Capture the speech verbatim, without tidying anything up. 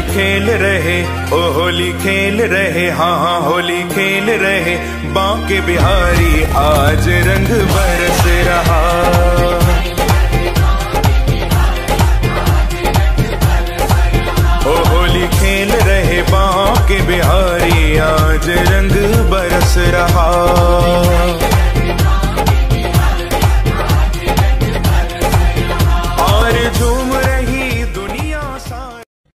खेल रहे, ओ होली खेल रहे, हाँ हाँ होली खेल रहे बांके बिहारी, आज रंग बरस रहा। ओ होली खेल रहे बांके बिहारी, आज रंग बरस रहा।